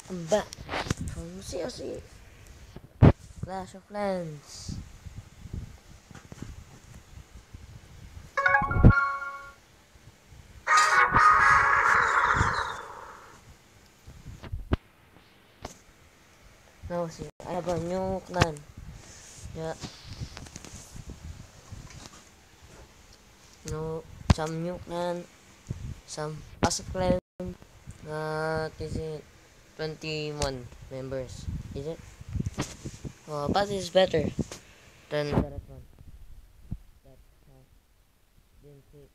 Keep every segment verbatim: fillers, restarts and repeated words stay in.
I'm back from C O C Clash of Clans. Now see, I have a new clan. Yeah, no, some new clan, some passive clan. Uh, this is twenty-one members. Is it? Uh, but it's better than that one. That has been kicked.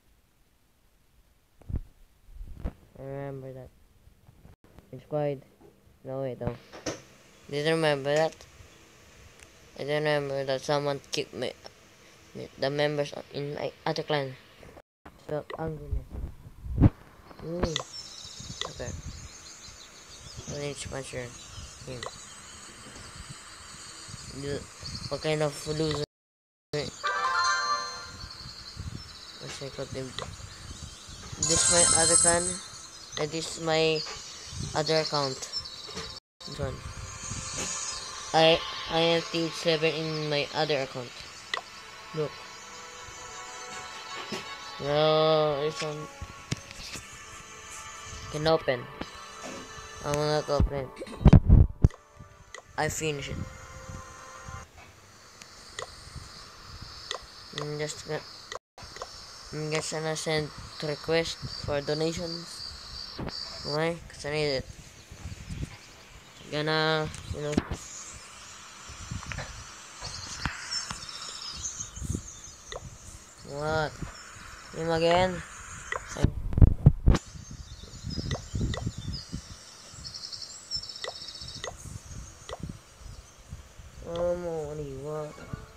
I remember that. It's quite. No wait, no. Did you remember that? I don't remember that someone kicked me, me the members in my other clan. Felt angriness. Mm. Okay. I need to measure him. You, what kind of loser? What's I called him? This my other clan, and this is my other account. This one. I I have T seven in my other account. Look. No, this one can open. I'm not open. I finished it. I'm just gonna, I'm just gonna send request for donations. Why? Cause I need it. Gonna, you know. What? Him again? I, oh, money, what?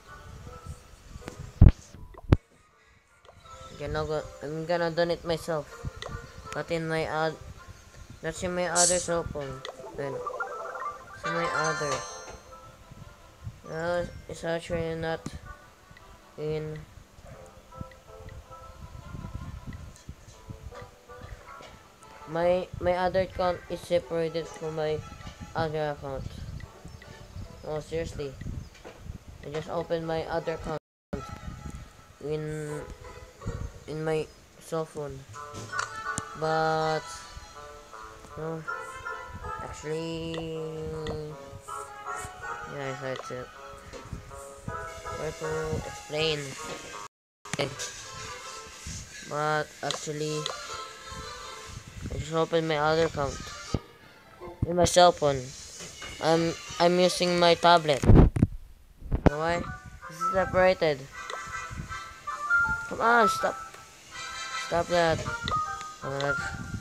Gonna go, I'm gonna donate myself. But in my ad, that's in my other cell phone. Then, it's in my other. No, it's actually not in. My my other account is separated from my other account. Oh, seriously. I just opened my other account in in my cell phone. But no, actually, yeah, I had to try to explain. Okay. But actually, I just opened my other account in my cell phone. I'm I'm using my tablet. You know why? This is separated. Come on, stop, stop that. Oh, that's,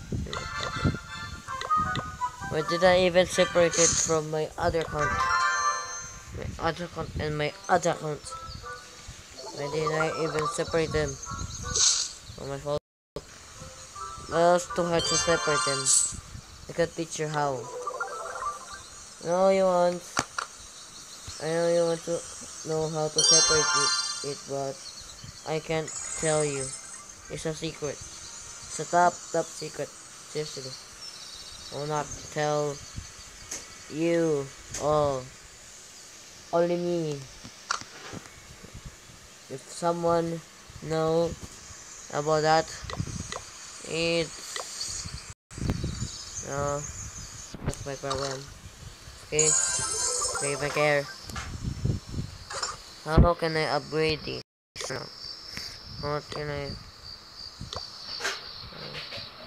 why did I even separate it from my other account? My other account and my other account. Why did I even separate them? Oh, my fault. Well, it's too hard to separate them. I can teach you how. No, you want. I know you want to know how to separate it, it, but I can't tell you. It's a secret. It's a top, top secret. Seriously. I will not tell you all. Only me. If someone know about that, it's no, that's my problem. Okay, okay, if I care. How can I upgrade this? No. How can I? Uh,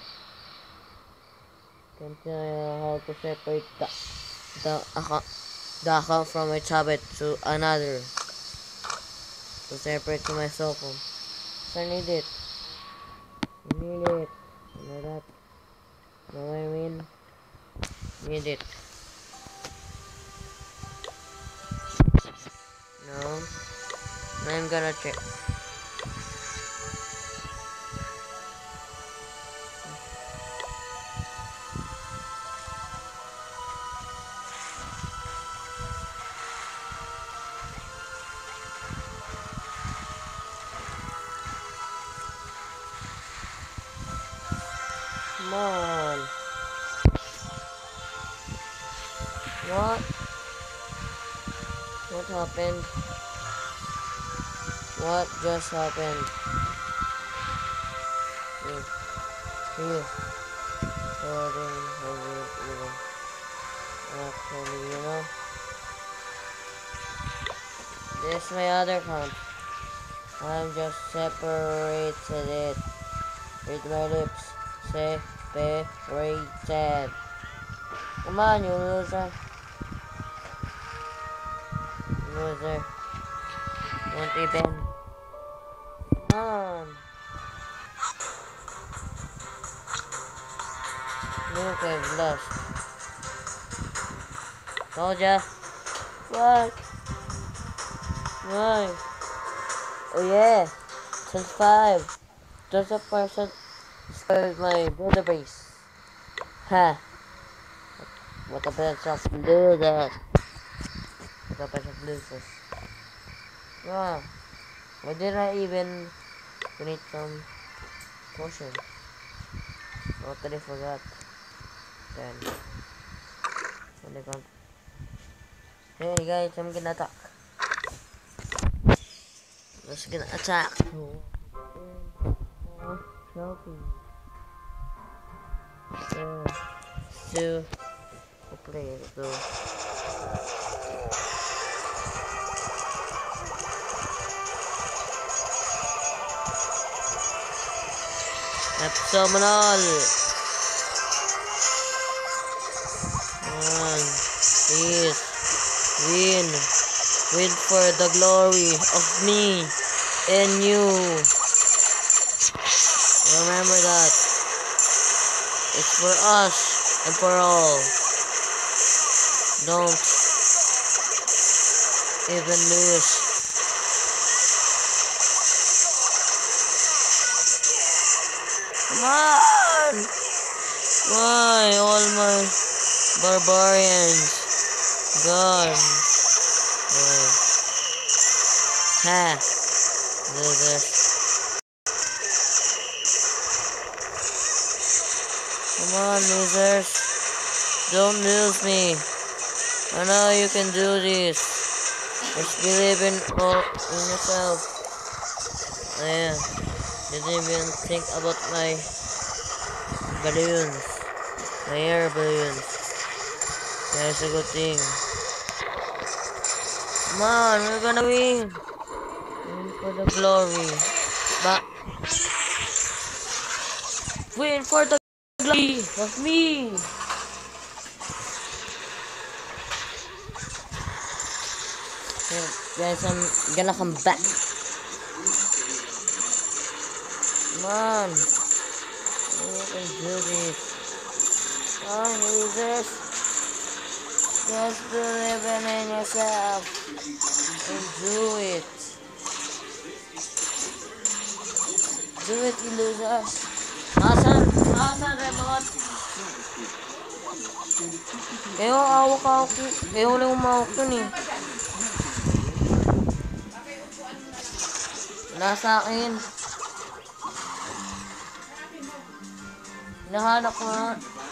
can tell you how to separate the the account the account from my tablet to another to separate to my cell phone. So I need it. I need it. You know that? Know what I mean? Need it. No. I'm gonna check. Come on. What? What happened? What just happened? Here. Here. Holding hundred even. Actually, you know. This is my other account. I'm just separated it with my lips. Separated. Come on, you loser. Loser. Won't even. Come on. Look, I've lost. Told ya. What? Why? Oh yeah. Since five. Just a person scared my database. Ha. What a bunch of losers. What a bunch of losers. Wow. Why did I even donate some potion? I totally forgot. Then. When I got. Hey guys, I'm gonna attack. I'm just gonna attack. Shopping. Uh, so, okay, so. Abdominal. One, please, win, win for the glory of me and you. Remember that. It's for us and for all. Don't even lose. Come on! Why all my barbarians gone? Why? Ha! Loser. Come on, losers. Don't lose me. I know you can do this. Just believe in, oh, in yourself. Yeah. Didn't even think about my balloons. My air balloons. That's a good thing. Come on, we're gonna win. Win for the glory. But win for the glory of me. Okay, guys, I'm gonna come back. Come on. You can do this. Come on, losers. Just believe in yourself. And do it. Do it, you losers. Asan? Asan, remote? Kayo, awak-awak. Kayo ulit umawak yun eh. Nasa akin. Hinahanap ko nga.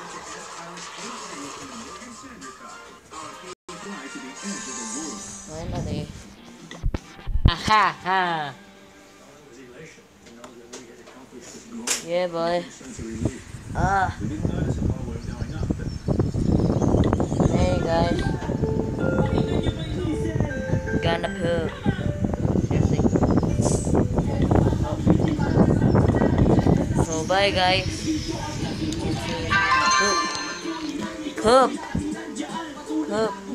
Ayun na eh. Aha ha. Yeah boy. Ah. Hey guys. Gonna poop. Seriously. So bye guys. Poop. Poop. Poop.